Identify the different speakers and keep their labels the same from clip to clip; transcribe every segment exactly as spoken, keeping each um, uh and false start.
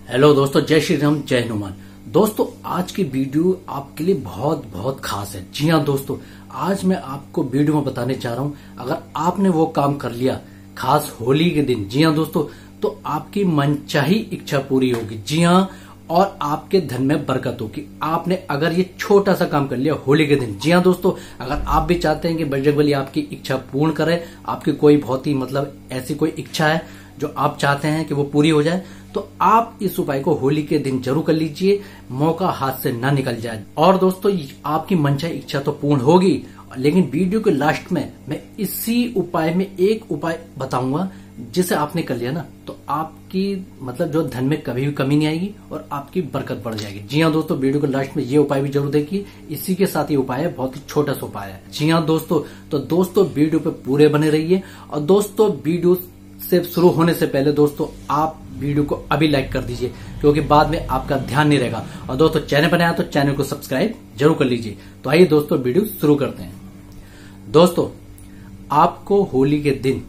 Speaker 1: Hello दोस्तों, जय श्री राम, जय हनुमान। दोस्तों आज की वीडियो आपके लिए बहुत बहुत खास है। जी हाँ दोस्तों, आज मैं आपको वीडियो में बताने चाह रहा हूँ, अगर आपने वो काम कर लिया खास होली के दिन, जी हाँ दोस्तों, तो आपकी मनचाही इच्छा पूरी होगी। जी हाँ, और आपके धन में बरकत होगी। आपने अगर ये छोटा सा काम कर लिया होली के दिन, जी हाँ दोस्तों, अगर आप भी चाहते हैं कि बजरंगबली आपकी इच्छा पूर्ण करे, आपकी कोई बहुत ही मतलब ऐसी कोई इच्छा है जो आप चाहते हैं कि वो पूरी हो जाए, तो आप इस उपाय को होली के दिन जरूर कर लीजिए, मौका हाथ से ना निकल जाए। और दोस्तों आपकी मनचाही इच्छा तो पूर्ण होगी, लेकिन वीडियो के लास्ट में मैं इसी उपाय में एक उपाय बताऊंगा, जिसे आपने कर लिया ना तो आपकी मतलब जो धन में कभी भी कमी नहीं आएगी और आपकी बरकत बढ़ जाएगी। जी हाँ दोस्तों, वीडियो के लास्ट में ये उपाय भी जरूर देखिए। इसी के साथ ये उपाय है, बहुत ही छोटा सा उपाय है। जी हाँ दोस्तों, तो दोस्तों वीडियो पे पूरे बने रहिए। और दोस्तों वीडियो से शुरू होने से पहले दोस्तों आप वीडियो को अभी लाइक कर दीजिए, क्योंकि बाद में आपका ध्यान नहीं रहेगा। और दोस्तों चैनल पर नया तो चैनल को सब्सक्राइब जरूर कर लीजिए। तो आइए दोस्तों वीडियो शुरू करते हैं। दोस्तों आपको होली के दिन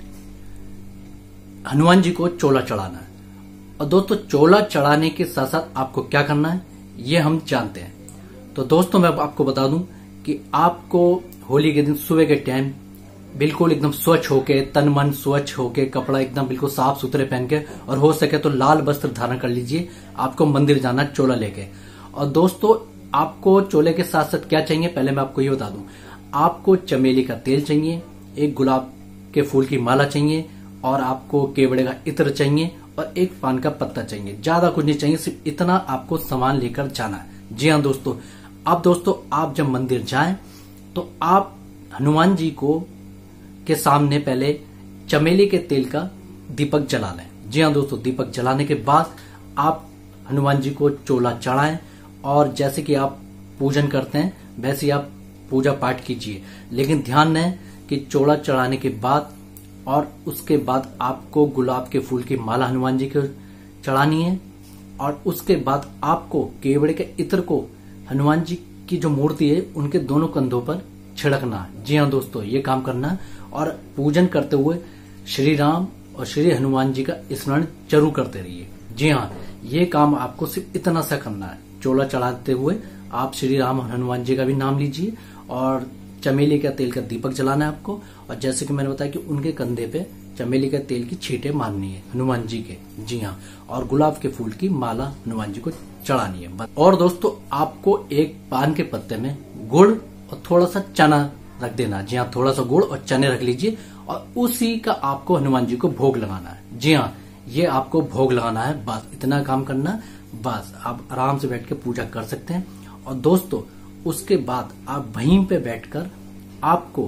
Speaker 1: हनुमान जी को चोला चढ़ाना है। और दोस्तों चोला चढ़ाने के साथ साथ आपको क्या करना है ये हम जानते हैं। तो दोस्तों मैं आपको बता दूं कि आपको होली के दिन सुबह के टाइम बिल्कुल एकदम स्वच्छ होके, तन मन स्वच्छ होके, कपड़ा एकदम बिल्कुल साफ सुथरे पहन के, और हो सके तो लाल वस्त्र धारण कर लीजिए। आपको मंदिर जाना चोला लेके। और दोस्तों आपको चोले के साथ साथ क्या चाहिए पहले मैं आपको ये बता दूं। आपको चमेली का तेल चाहिए, एक गुलाब के फूल की माला चाहिए, और आपको केवड़े का इत्र चाहिए, और एक पान का पत्ता चाहिए। ज्यादा कुछ नहीं चाहिए, सिर्फ इतना आपको सामान लेकर जाना है। जी हाँ दोस्तों, अब दोस्तों आप जब मंदिर जाएं तो आप हनुमान जी को के सामने पहले चमेली के तेल का दीपक जला लें। जी हाँ दोस्तों, दीपक जलाने के बाद आप हनुमान जी को चोला चढ़ाएं, और जैसे कि आप पूजन करते हैं वैसे ही आप पूजा पाठ कीजिए। लेकिन ध्यान दें कि चोला चढ़ाने के बाद और उसके बाद आपको गुलाब के फूल की माला हनुमान जी को चढ़ानी है, और उसके बाद आपको केवड़े के इत्र को हनुमान जी की जो मूर्ति है उनके दोनों कंधों पर छिड़कना। जी हाँ दोस्तों, ये काम करना, और पूजन करते हुए श्री राम और श्री हनुमान जी का स्मरण जरूर करते रहिए। जी हाँ, ये काम आपको सिर्फ इतना सा करना है। चोला चढ़ाते हुए आप श्री राम और हनुमान जी का भी नाम लीजिए, और चमेली का तेल का दीपक जलाना है आपको। और जैसे कि मैंने बताया कि उनके कंधे पे चमेली का तेल की छींटे मारनी है हनुमान जी के। जी हाँ, और गुलाब के फूल की माला हनुमान जी को चढ़ानी है। और दोस्तों आपको एक पान के पत्ते में गुड़ और थोड़ा सा चना रख देना। जी हाँ, थोड़ा सा गुड़ और चने रख लीजिए, और उसी का आपको हनुमान जी को भोग लगाना है। जी हाँ, ये आपको भोग लगाना है, बस इतना काम करना। बस आप आराम से बैठ के पूजा कर सकते हैं। और दोस्तों उसके बाद आप वहीं पे बैठकर आपको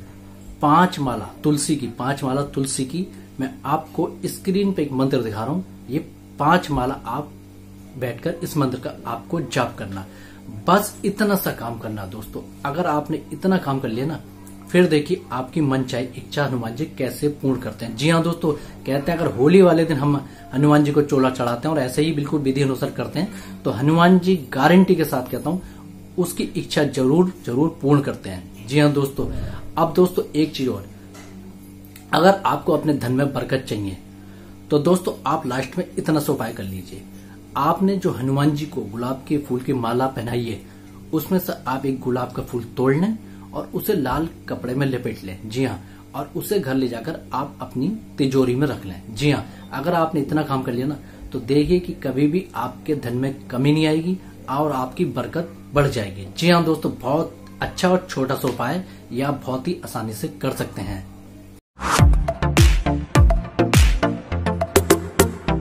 Speaker 1: पांच माला तुलसी की पांच माला तुलसी की मैं आपको स्क्रीन पे एक मंत्र दिखा रहा हूं। ये पांच माला आप बैठकर इस मंत्र का आपको जाप करना। बस इतना सा काम करना दोस्तों। अगर आपने इतना काम कर लिया ना, फिर देखिए आपकी मनचाही इच्छा हनुमान जी कैसे पूर्ण करते हैं। जी हाँ दोस्तों, कहते हैं अगर होली वाले दिन हम हनुमान जी को चोला चढ़ाते हैं और ऐसे ही बिल्कुल विधि अनुसार करते हैं, तो हनुमान जी गारंटी के साथ कहता हूँ उसकी इच्छा जरूर जरूर पूर्ण करते हैं। जी हाँ दोस्तों, अब दोस्तों एक चीज और, अगर आपको अपने धन में बरकत चाहिए तो दोस्तों आप लास्ट में इतना सा उपाय कर लीजिए। आपने जो हनुमान जी को गुलाब के फूल की माला पहनाई है, उसमें से आप एक गुलाब का फूल तोड़ लें और उसे लाल कपड़े में लपेट लें। जी हाँ, और उसे घर ले जाकर आप अपनी तिजोरी में रख लें। जी हाँ, अगर आपने इतना काम कर लिया ना, तो देखिए कि कभी भी आपके धन में कमी नहीं आएगी और आपकी बरकत बढ़ जाएगी। जी हाँ दोस्तों, बहुत अच्छा और छोटा सा उपाय, यह आप बहुत ही आसानी से कर सकते हैं।